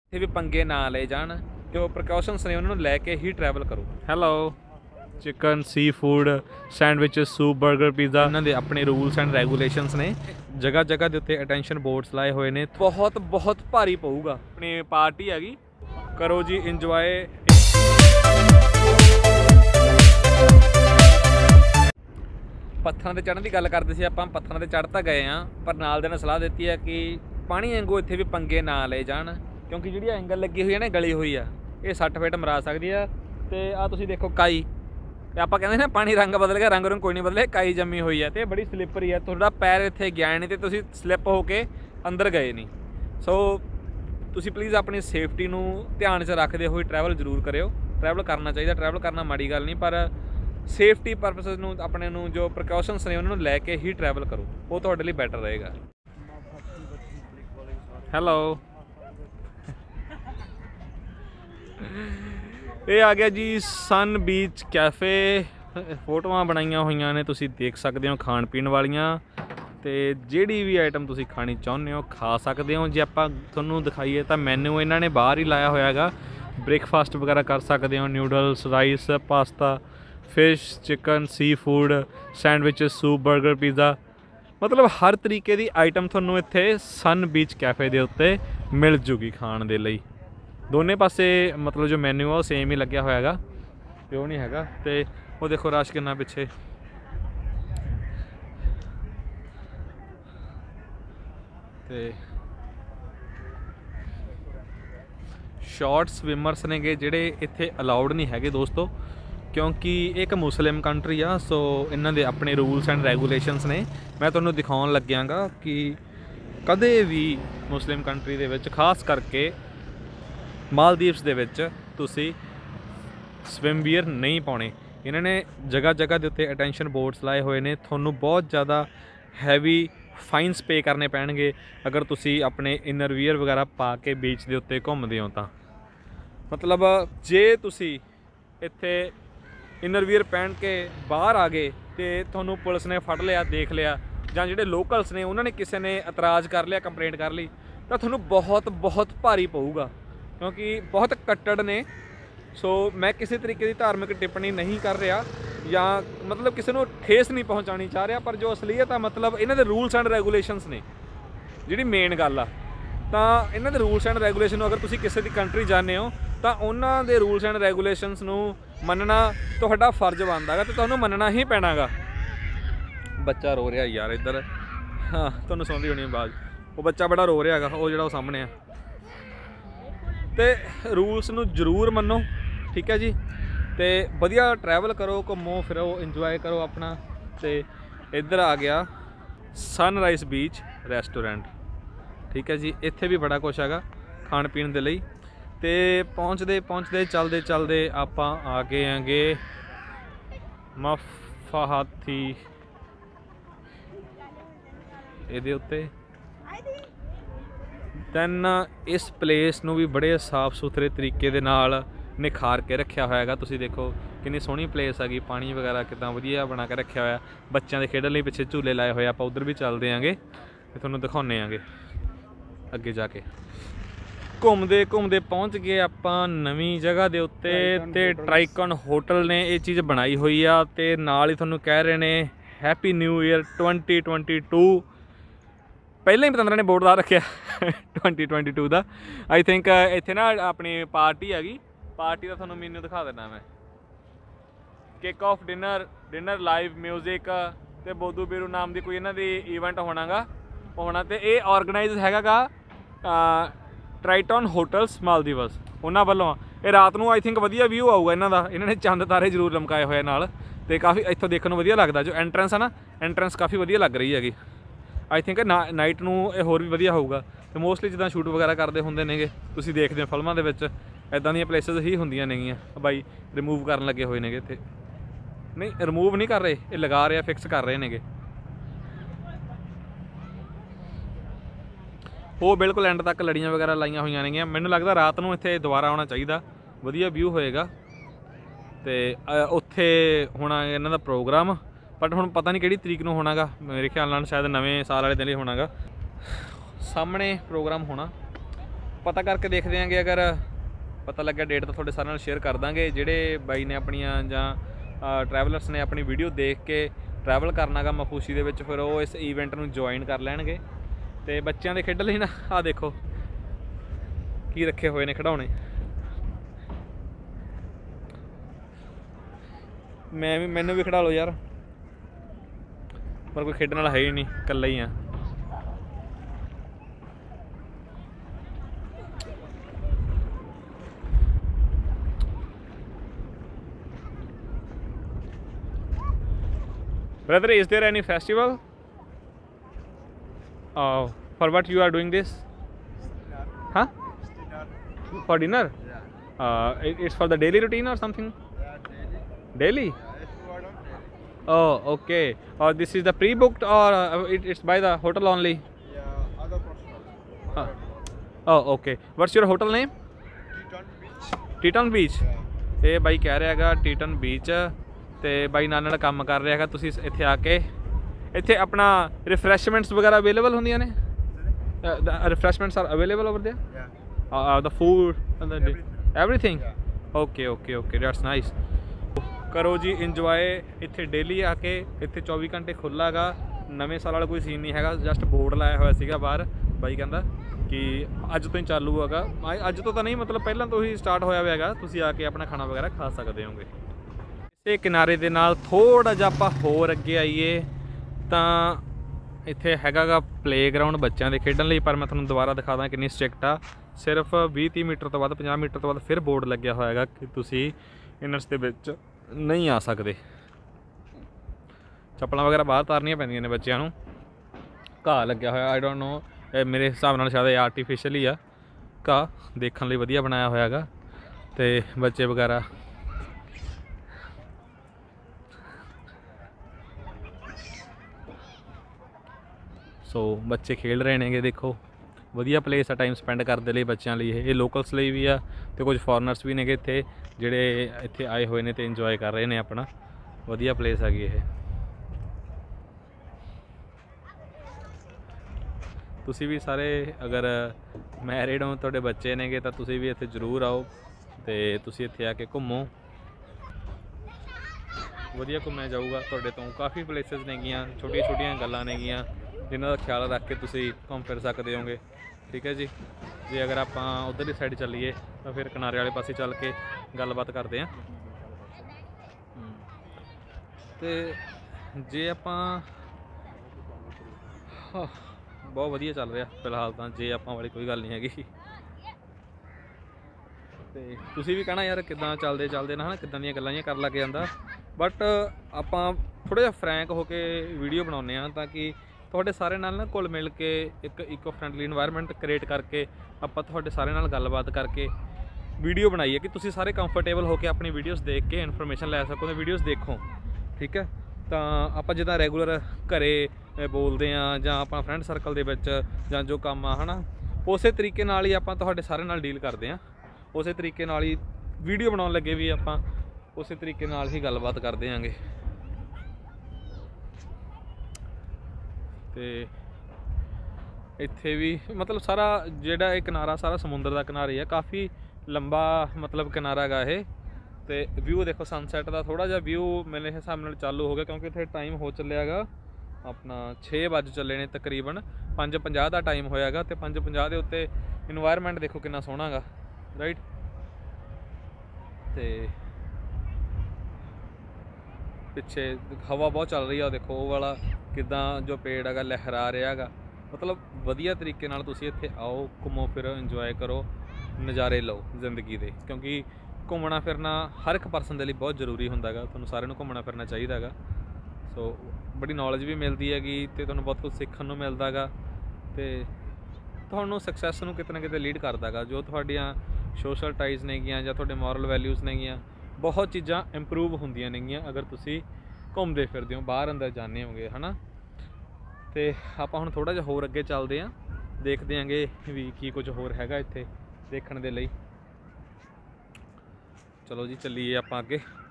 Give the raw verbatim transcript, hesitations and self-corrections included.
ਇੱਥੇ ਵੀ ਪੰਗੇ ਨਾ ਲਏ ਜਾਣ, ਜੋ ਪ੍ਰੀਕਾਸ਼ਨਸ ਨੇ ਉਹਨਾਂ ਨੂੰ ਲੈ ਕੇ ਹੀ ਟਰੈਵਲ ਕਰੋ। Hello, chicken seafood sandwiches soup burger pizza इन्होंने अपने रूल्स एंड रेगूलेशनस ने जगह जगह के उत्ते अटेंशन बोर्ड्स लाए हुए ने। बहुत बहुत भारी पऊगा। अपनी पार्टी हैगी, करो जी इंजॉय। पत्थरां ते चढ़न की गल करते सी आपां, पत्थरां ते चढ़ तां गए हाँ, पर नाल दे ने सलाह दी है कि पानी वांगू इत्थे भी पंगे ना ले जान, क्योंकि जिहड़ी एंगल लगी हुई है ना, गली हुई है, ये सठ फिट मरा सकती है। तो आ तुसीं देखो काई, आप कहते ना पानी रंग बदल गया, रंग रंग कोई नहीं बदले, काई जमी हुई है, तो बड़ी स्लिपरी है, थोड़ा पैर इत्थे गया नहीं, तो तुसीं स्लिप होके अंदर गए नहीं। सो तुसीं प्लीज़ अपनी सेफ्टी नूं ध्यान च रखते हुए ट्रैवल जरूर करियो। ट्रैवल करना चाहिए, ट्रैवल करना माड़ी गल नहीं, पर सेफ्टी परपज़ नूं अपने नूं जो प्रिकाशनस ने उन्होंने लैके ही ट्रैवल करो, वो तुहाडे लई बैटर रहेगा। हैलो, ये आ गया जी सन बीच कैफे। फोटोआं बनाइया हुई ने, तुसीं देख सकते हो खाण पीण वालियां, ते जिहड़ी भी आइटम तुसीं खानी चाहुंदे हो खा सकते हो। जे आपां तुहानूं दिखाईए तां मैन्यू इन्हां ने बाहर ही लाया होया हैगा, ब्रेकफास्ट वगैरह कर सकते हो, noodles, rice, pasta, fish, chicken, seafood, sandwiches, soup, burger, pizza, मतलब हर तरीके की आइटम तुहानूं इत्थे सन बीच कैफे दे उत्ते मिल जूगी खाण दे लई। दोने पासे मतलब जो मैन्यू है सेम ही लग्या होया हैगा, वो नहीं हैगा। तो वो देखो रश कितना पिछे। ते शॉर्ट स्विमर्स ने गे जिहड़े इत्थे अलाउड नहीं हैगे दोस्तों, क्योंकि एक मुस्लिम कंट्री आ। सो इन्हां दे अपने रूल्स एंड रेगूलेशनस ने। मैं तुहानूं दिखाउण लग्गिआंगा कि कदे भी मुस्लिम कंट्री दे विच, खास करके मालदीव्स दे विच, तुसी स्विमवियर नहीं पाने। इन्होंने जगह जगह के उत्ते अटेंशन बोर्ड्स लाए हुए ने, थोनों बहुत ज़्यादा हैवी फाइनस पे करने पैणगे अगर तुसी अपने इनरवियर वगैरह पा के बीच के उत्ते घूमदे हो। तां मतलब जे तुसी इत्थे इनरवियर पहन के बाहर आ गए तो थोनों पुलिस ने फड़ लिया, देख लिया, जां जिहड़े लोकल्स ने उन्होंने किसी ने इतराज़ कर लिया, कंप्लेंट कर ली, तो थोनों बहुत बहुत भारी पऊगा, क्योंकि बहुत कट्टड़ ने। सो मैं किसी तरीके की धार्मिक टिप्पणी नहीं कर रहा, या मतलब किसी को ठेस नहीं पहुँचानी चाह रहा, पर जो असलीयत है मतलब इन्हां दे रूल्स एंड रेगूलेशनस ने जिहड़ी मेन गल आ। तां इन्हां दे रूल्स एंड रेगूलेशन अगर तुसीं किसी दी कंट्री जाने हो तां उन्हां दे रूल्स एंड रेगूलेशनस नूं मनना तुहाडा फर्ज बनदा है, तो तुहानूं मनना ही पैना गा। बच्चा रो रहा यार इधर, हाँ तुहानूं सुणदी होनी आवाज़, वो बच्चा बड़ा रो रहा है, वो जिहड़ा वो सामने है। तो रूल्स नूं जरूर मनो, ठीक है जी। तो वधिया ट्रैवल करो, घूमो फिरो, इंजॉय करो अपना। तो इधर आ गया सनराइज बीच रेस्टोरेंट, ठीक है जी। इत्थे भी बड़ा कुछ हैगा खाण पीण दे लई। ते पहुँचते पहुँचते चलते चलते आपां आ गए हैगे मफाहती इहदे उत्ते। दैन इस प्लेस नूं भी बड़े साफ सुथरे तरीके दे नाल निखार के रखा होया हैगा। तुसीं देखो कितनी सोहनी प्लेस हैगी, पानी वगैरह कितना वधिया बना के रखा होया। बच्चों के खेडण लई पिछे झूले लाए होए, आपां उधर भी चलते आंगे ते तुहानूं दिखाउने आंगे अगे जाके। घूमते घूमते पहुँच गए आपां नवीं जगह दे उत्ते, ते ट्राइकन होटल ने ये चीज़ बनाई हुई आ, ते नाल ही तुहानूं कह रहे ने happy new year twenty twenty two. पहले ही पतंदरा ने बोर्ड ला रखे ट्वेंटी ट्वेंटी टू का। आई थिंक इत्थे ना अपनी पार्टी हैगी, पार्टी का थोड़ा मेन्यू दिखा देना मैं। Kick off dinner, dinner live music, तो बोधू बीरू नाम की कोई इन्हां दी इवेंट होना गा होना। तो ये ऑर्गेनाइज हैगा गा ट्राइटन होटल्स मालदीव्स उन्हां वल्लों। ये रात नूं आई थिंक वधिया व्यू आऊगा इन्हां दा, इन्हां ने चंद तारे जरूर लमकाए हुए नाल, तो काफ़ी इत्थों देखने वधिया लगदा। जो एंट्रेंस है ना, एंट्रेंस काफ़ी वधिया लग रही हैगी। आई थिंक ना नाइट नूं ये होर भी वधिया होऊगा। तो मोस्टली जिद्दां शूट वगैरह करते होंदे नेगे, तुसीं देखदे हो फिल्मां दे विच इदां दी प्लेसिस ही होंदियां नेगियां। बाई रिमूव करन लगे हुए नेगे इत्थे, नहीं रिमूव नहीं कर रहे, ये लगा रहे, फिक्स कर रहे नेगे। वो बिल्कुल एंड तक लड़ियां वगैरह लाइया हुई नेगियां। मैनूं लगदा रात नूं इत्थे दोबारा आउणा चाहीदा, वधिया व्यू होएगा। तो उत्थे होना इन्हां दा प्रोग्राम, बट हुण पता नहीं किहड़ी तरीक नूं होना गा, मेरे ख्याल नाल शायद नवें साल वाले दिन ही होना गा। सामने प्रोग्राम होना, पता करके देखते हैं कि अगर पता लग्या डेट तो थोड़े सारे नाल शेयर कर देंगे। जिहड़े बाई ने अपनियां जां ट्रैवलर्स ने अपनी वीडियो देख के ट्रैवल करना गा माफूसी दे विच, फिर वो इस ईवेंट नूं ज्वाइन कर लैणगे। ते बच्चों के खेडण लई ना आ देखो की रखे हुए ने खिडौने। मैं भी मैनू भी खिडा लो यार, पर कोई खेडण वाला है ही नहीं, कल्ला ही हाँ। Brother, is there any festival? Uh, for what you are doing this? Huh? For dinner? Yeah. Uh, it, it's for the daily routine or something? Yeah, daily. Daily? Yeah, if you order daily. Oh, okay. Or this is the pre-booked, or uh, it, it's by the hotel only? Yeah, other person. Uh, oh, okay. What's your hotel name? Teton Beach. Teton Beach? Yeah. ਇਹ ਬਾਈ ਕਹਿ ਰਿਹਾ ਹੈਗਾ ਟੀਟਨ beach, ਤੇ ਬਾਈ ਨਾਲ ਨਾਲ ਕੰਮ ਕਰ ਰਿਹਾ ਹੈਗਾ। ਤੁਸੀਂ ਇੱਥੇ ਆ ਕੇ ਇੱਥੇ ਆਪਣਾ ਰਿਫਰੈਸ਼ਮੈਂਟਸ ਵਗੈਰਾ ਅਵੇਲੇਬਲ ਹੁੰਦੀਆਂ ਨੇ? Refreshments are available over there? Yeah. The food Everything. Everything? Yeah. Okay okay okay, that's nice. ਕਰੋ ਜੀ ਇੰਜੋਏ ਇੱਥੇ ਡੇਲੀ ਆ ਕੇ। ਇੱਥੇ ਚੌਵੀ ਘੰਟੇ ਖੁੱਲ੍ਹਾ ਹੈਗਾ। ਨਵੇਂ ਸਾਲ ਵਾਲਾ ਕੋਈ ਸੀਨ ਨਹੀਂ ਹੈਗਾ, ਜਸਟ ਬੋਰਡ ਲਾਇਆ ਹੋਇਆ ਸੀਗਾ ਬਾਹਰ। ਬਾਈ ਕਹਿੰਦਾ ਕਿ ਅੱਜ ਤੋਂ ਹੀ ਚਾਲੂ ਹੈਗਾ। ਅੱਜ ਤੋਂ ਤਾਂ ਨਹੀਂ, ਮਤਲਬ ਪਹਿਲਾਂ ਤੋਂ ਹੀ ਸਟਾਰਟ ਹੋਇਆ ਹੋਇਆ ਹੈਗਾ। ਤੁਸੀਂ ਆ ਕੇ ਆਪਣਾ ਖਾਣਾ ਵਗੈਰਾ ਖਾ ਸਕਦੇ ਹੋਗੇ। ਇਸੇ ਕਿਨਾਰੇ ਦੇ ਨਾਲ ਥੋੜ੍ਹਾ ਜਿਹਾ ਆਪਾਂ ਹੋਰ ਅੱਗੇ ਆਈਏ ਤਾਂ ਇੱਥੇ ਹੈਗਾ ਗਾ ਪਲੇਗਰਾਊਂਡ ਬੱਚਿਆਂ ਦੇ ਖੇਡਣ ਲਈ। ਪਰ ਮੈਂ ਤੁਹਾਨੂੰ ਦੁਬਾਰਾ ਦਿਖਾ ਦਾਂ ਕਿੰਨੀ ਸਟ੍ਰਿਕਟ ਆ। ਸਿਰਫ ਵੀਹ ਤੀਹ ਮੀਟਰ ਤੋਂ ਬਾਅਦ, ਪੰਜਾਹ ਮੀਟਰ ਤੋਂ ਬਾਅਦ ਫਿਰ ਬੋਰਡ ਲੱਗਿਆ ਹੋਇਆ ਹੈਗਾ ਕਿ ਤੁਸੀਂ ਇਨਰਸ ਦੇ ਵਿੱਚ ਨਹੀਂ ਆ ਸਕਦੇ। ਚੱਪਲਾਂ ਵਗੈਰਾ ਬਾਹਰ ਤਾਰਨੀਆਂ ਪੈਂਦੀਆਂ ਨੇ ਬੱਚਿਆਂ ਨੂੰ। ਘਾਹ ਲੱਗਿਆ ਹੋਇਆ, ਆਈ ਡੋਂਟ ਨੋ, ਮੇਰੇ ਹਿਸਾਬ ਨਾਲ ਸ਼ਾਇਦ ਇਹ ਆਰਟੀਫਿਸ਼ਲ ਹੀ ਆ। ਘਾਹ ਦੇਖਣ ਲਈ ਵਧੀਆ ਬਣਾਇਆ ਹੋਇਆ ਹੈਗਾ, ਤੇ ਬੱਚੇ ਵਗੈਰਾ ਸੋ ਬੱਚੇ ਖੇਡ ਰਹੇ ਨੇਗੇ। ਦੇਖੋ ਵਧੀਆ ਪਲੇਸ ਆ ਟਾਈਮ ਸਪੈਂਡ ਕਰਨ ਦੇ ਲਈ ਬੱਚਿਆਂ ਲਈ। ਇਹ ਇਹ ਲੋਕਲਸ ਲਈ ਵੀ ਆ, ਤੇ ਕੁਝ ਫੋਰਨਰਸ ਵੀ ਨੇਗੇ ਇੱਥੇ ਜਿਹੜੇ ਇੱਥੇ ਆਏ ਹੋਏ ਨੇ ਤੇ ਇੰਜੋਏ ਕਰ ਰਹੇ ਨੇ ਆਪਣਾ। ਵਧੀਆ ਪਲੇਸ ਹੈਗੀ ਇਹ। ਤੁਸੀਂ ਵੀ ਸਾਰੇ ਅਗਰ ਮੈਰਿਡ ਹੋ, ਤੁਹਾਡੇ ਬੱਚੇ ਨੇਗੇ, ਤਾਂ ਤੁਸੀਂ ਵੀ ਇੱਥੇ ਜ਼ਰੂਰ ਆਓ ਤੇ ਤੁਸੀਂ ਇੱਥੇ ਆ ਕੇ ਘੁੰਮੋ। ਵਧੀਆ ਘੁੰਮਿਆ ਜਾਊਗਾ ਤੁਹਾਡੇ ਤੋਂ। ਕਾਫੀ ਪਲੇਸਿਸ ਨੇਗੀਆਂ, ਛੋਟੀਆਂ ਛੋਟੀਆਂ ਗੱਲਾਂ ਨੇਗੀਆਂ ਜਿਨ੍ਹਾਂ ਦਾ ਖਿਆਲ ਰੱਖ ਕੇ ਤੁਸੀਂ ਘੁੰਮ ਫਿਰ ਸਕਦੇ ਹੋਗੇ। ਠੀਕ ਹੈ ਜੀ। ਜੇ ਅਗਰ ਆਪਾਂ ਉੱਧਰਲੀ ਸਾਈਡ ਚੱਲੀਏ ਤਾਂ ਫਿਰ ਕਿਨਾਰੇ ਵਾਲੇ ਪਾਸੇ ਚੱਲ ਕੇ ਗੱਲਬਾਤ ਕਰਦੇ ਹਾਂ। ਤੇ ਜੇ ਆਪਾਂ ਬਹੁਤ ਵਧੀਆ ਚੱਲ ਰਿਹਾ ਫਿਲਹਾਲ ਤਾਂ, ਜੇ ਆਪਾਂ ਵਾਲੀ ਕੋਈ ਗੱਲ ਨਹੀਂ ਹੈਗੀ। ਤੇ ਤੁਸੀਂ ਵੀ ਕਹਿਣਾ ਯਾਰ ਕਿੱਦਾਂ ਚੱਲਦੇ ਚੱਲਦੇ ਨਾ, ਹੈ ਨਾ, ਕਿੱਦਾਂ ਦੀਆਂ ਗੱਲਾਂ ਜਿਹੀਆਂ ਕਰਨ ਲੱਗ ਜਾਂਦਾ। ਬਟ ਆਪਾਂ ਥੋੜ੍ਹਾ ਜਿਹਾ ਫਰੈਂਕ ਹੋ ਕੇ ਵੀਡੀਓ ਬਣਾਉਂਦੇ ਹਾਂ ਤਾਂ ਕਿ ਤੁਹਾਡੇ ਸਾਰਿਆਂ ਨਾਲ ਨਾ ਘੁਲ ਮਿਲ ਕੇ ਇੱਕ ਇਕੋ ਫਰੈਂਡਲੀ ਇਨਵਾਇਰਮੈਂਟ ਕ੍ਰੀਏਟ ਕਰਕੇ ਆਪਾਂ ਤੁਹਾਡੇ ਸਾਰਿਆਂ ਨਾਲ ਗੱਲਬਾਤ ਕਰਕੇ ਵੀਡੀਓ ਬਣਾਈਏ ਕਿ ਤੁਸੀਂ ਸਾਰੇ ਕੰਫਰਟੇਬਲ ਹੋ ਕੇ ਆਪਣੀ ਵੀਡੀਓਜ਼ ਦੇਖ ਕੇ ਇਨਫੋਰਮੇਸ਼ਨ ਲੈ ਸਕੋ ਤੇ ਵੀਡੀਓਜ਼ ਦੇਖੋ। ਠੀਕ ਹੈ। ਤਾਂ ਆਪਾਂ ਜਿੱਦਾਂ ਰੈਗੂਲਰ ਘਰੇ ਬੋਲਦੇ ਹਾਂ ਜਾਂ ਆਪਾਂ ਫਰੈਂਡ ਸਰਕਲ ਦੇ ਵਿੱਚ ਜਾਂ ਜੋ ਕੰਮ ਆ, ਹੈ ਨਾ, ਉਸੇ ਤਰੀਕੇ ਨਾਲ ਹੀ ਆਪਾਂ ਤੁਹਾਡੇ ਸਾਰਿਆਂ ਨਾਲ ਡੀਲ ਕਰਦੇ ਹਾਂ। ਉਸੇ ਤਰੀਕੇ ਨਾਲ ਹੀ ਵੀਡੀਓ ਬਣਾਉਣ ਲੱਗੇ ਵੀ ਆਪਾਂ ਉਸੇ ਤਰੀਕੇ ਨਾਲ ਹੀ ਗੱਲਬਾਤ ਕਰਦੇ ਆਂਗੇ। ਤੇ ਇੱਥੇ ਵੀ ਮਤਲਬ ਸਾਰਾ ਜਿਹੜਾ ਇਹ ਕਿਨਾਰਾ ਸਾਰਾ ਸਮੁੰਦਰ ਦਾ ਕਿਨਾਰਾ ਹੀ ਆ। ਕਾਫੀ ਲੰਬਾ ਮਤਲਬ ਕਿਨਾਰਾ ਹੈਗਾ ਇਹ। ਤੇ ਵਿਊ ਦੇਖੋ ਸਨਸੈਟ ਦਾ। ਥੋੜ੍ਹਾ ਜਿਹਾ ਵਿਊ ਮੇਰੇ ਹਿਸਾਬ ਨਾਲ ਚਾਲੂ ਹੋ ਗਿਆ ਕਿਉਂਕਿ ਇੱਥੇ ਟਾਈਮ ਹੋ ਚੱਲਿਆ ਹੈਗਾ ਆਪਣਾ ਛੇ ਵੱਜ ਚੱਲੇ ਨੇ ਤਕਰੀਬਨ। ਪੰਜ ਪੰਜਾਹ ਦਾ ਟਾਈਮ ਹੋਇਆ ਹੈਗਾ ਤੇ ਪੰਜ ਪੰਜਾਹ ਦੇ ਉੱਤੇ ਇਨਵਾਇਰਮੈਂਟ ਦੇਖੋ ਕਿੰਨਾ ਸੋਹਣਾ ਹੈਗਾ, ਰਾਈਟ। ਤੇ ਪਿੱਛੇ ਹਵਾ ਬਹੁਤ ਚੱਲ ਰਹੀ ਆ, ਦੇਖੋ ਉਹ ਵਾਲਾ ਕਿੱਦਾਂ ਜੋ ਪੇੜ ਹੈਗਾ ਲਹਿਰਾ ਰਿਹਾ ਹੈਗਾ। ਮਤਲਬ ਵਧੀਆ ਤਰੀਕੇ ਨਾਲ ਤੁਸੀਂ ਇੱਥੇ ਆਓ, ਘੁੰਮੋ ਫਿਰੋ, ਇੰਜੋਏ ਕਰੋ, ਨਜ਼ਾਰੇ ਲਓ ਜ਼ਿੰਦਗੀ ਦੇ। ਕਿਉਂਕਿ ਘੁੰਮਣਾ ਫਿਰਨਾ ਹਰ ਇੱਕ ਪਰਸਨ ਦੇ ਲਈ ਬਹੁਤ ਜ਼ਰੂਰੀ ਹੁੰਦਾ ਹੈਗਾ। ਤੁਹਾਨੂੰ ਸਾਰਿਆਂ ਨੂੰ ਘੁੰਮਣਾ ਫਿਰਨਾ ਚਾਹੀਦਾ ਹੈਗਾ। ਸੋ ਬੜੀ ਨੌਲੇਜ ਵੀ ਮਿਲਦੀ ਹੈਗੀ ਅਤੇ ਤੁਹਾਨੂੰ ਬਹੁਤ ਕੁਝ ਸਿੱਖਣ ਨੂੰ ਮਿਲਦਾ ਹੈਗਾ ਅਤੇ ਤੁਹਾਨੂੰ ਸਕਸੈਸ ਨੂੰ ਕਿਤੇ ਨਾ ਕਿਤੇ ਲੀਡ ਕਰਦਾ ਹੈਗਾ। ਜੋ ਤੁਹਾਡੀਆਂ ਸੋਸ਼ਲ ਟਾਈਜ਼ ਨੇਗੀਆਂ ਜਾਂ ਤੁਹਾਡੇ ਮੋਰਲ ਵੈਲਿਊਜ਼ ਨੇਗੀਆਂ, ਬਹੁਤ ਚੀਜ਼ਾਂ ਇੰਪਰੂਵ ਹੁੰਦੀਆਂ ਨੇਗੀਆਂ ਅਗਰ ਤੁਸੀਂ ਘੁੰਮਦੇ ਫਿਰਦੇ ਹੋ, ਬਾਹਰ ਅੰਦਰ ਜਾਂਦੇ ਹੋਗੇ, ਹੈ ਨਾ। ਅਤੇ ਆਪਾਂ ਹੁਣ ਥੋੜ੍ਹਾ ਜਿਹਾ ਹੋਰ ਅੱਗੇ ਚੱਲਦੇ ਹਾਂ, ਦੇਖਦੇ ਆਂਗੇ ਵੀ ਕੀ ਕੁਝ ਹੋਰ ਹੈਗਾ ਇੱਥੇ ਦੇਖਣ ਦੇ ਲਈ। ਚਲੋ ਜੀ ਚੱਲੀਏ ਆਪਾਂ ਅੱਗੇ।